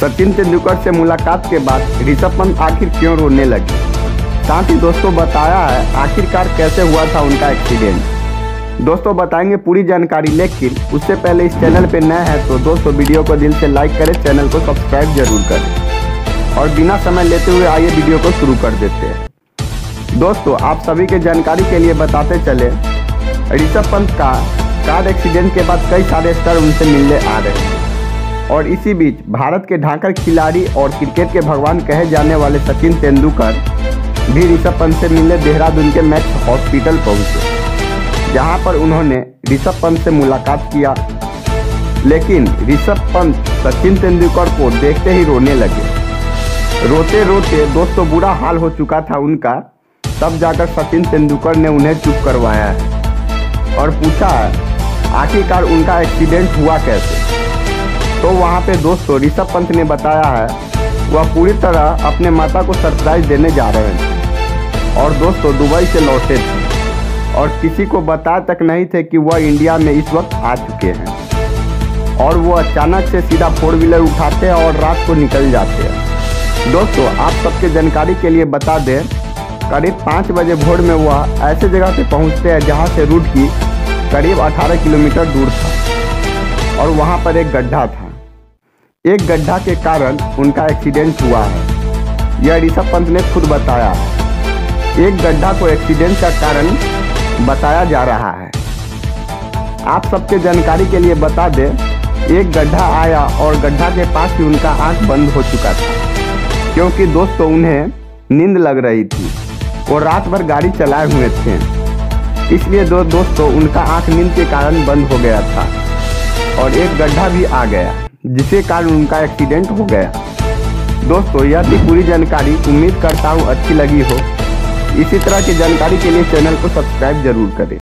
सचिन तेंदुलकर से मुलाकात के बाद ऋषभ पंत आखिर क्यों रोने लगे। साथ ही दोस्तों बताया है आखिरकार कैसे हुआ था उनका एक्सीडेंट। दोस्तों बताएंगे पूरी जानकारी, लेकिन उससे पहले इस चैनल पे नए हैं तो दोस्तों वीडियो को दिल से लाइक करें, चैनल को सब्सक्राइब जरूर करें और बिना समय लेते हुए आइए वीडियो को शुरू कर देते हैं। दोस्तों आप सभी के जानकारी के लिए बताते चले, ऋषभ पंत का कार एक्सीडेंट के बाद कई सारे स्टार उनसे मिलने आ रहे हैं और इसी बीच भारत के ढांकर खिलाड़ी और क्रिकेट के भगवान कहे जाने वाले सचिन तेंदुलकर भी ऋषभ पंत से मिलने देहरादून के मैक्स हॉस्पिटल पहुंचे, जहां पर उन्होंने ऋषभ पंत से मुलाकात किया। लेकिन ऋषभ पंत सचिन तेंदुलकर को देखते ही रोने लगे। रोते रोते दोस्तों बुरा हाल हो चुका था उनका। तब जाकर सचिन तेंदुलकर ने उन्हें चुप करवाया है और पूछा है आखिरकार उनका एक्सीडेंट हुआ कैसे। तो वहाँ पे दोस्तों ऋषभ पंत ने बताया है वह पूरी तरह अपने माता को सरप्राइज देने जा रहे थे और दोस्तों दुबई से लौटे थे और किसी को बता तक नहीं थे कि वह इंडिया में इस वक्त आ चुके हैं और वो अचानक से सीधा 4 व्हीलर उठाते हैं और रात को निकल जाते हैं। दोस्तों आप सबके जानकारी के लिए बता दें, करीब 5 बजे भोर में वह ऐसे जगह पे पहुंचते हैं जहां से रूट की करीब 18 किलोमीटर दूर था और वहां पर एक गड्ढा था। एक गड्ढा के कारण उनका एक्सीडेंट हुआ है, यह ऋषभ पंत ने खुद बताया है। एक गड्ढा को एक्सीडेंट का कारण बताया जा रहा है। आप सबके जानकारी के लिए बता दें, एक गड्ढा आया और गड्ढा के पास ही उनका आंख बंद हो चुका था, क्योंकि दोस्तों उन्हें नींद लग रही थी और रात भर गाड़ी चलाए हुए थे, इसलिए दोस्तों उनका आंख नींद के कारण बंद हो गया था और एक गड्ढा भी आ गया, जिसके कारण उनका एक्सीडेंट हो गया। दोस्तों यह थी पूरी जानकारी, उम्मीद करता हूँ अच्छी लगी हो। इसी तरह की जानकारी के लिए चैनल को सब्सक्राइब जरूर करें।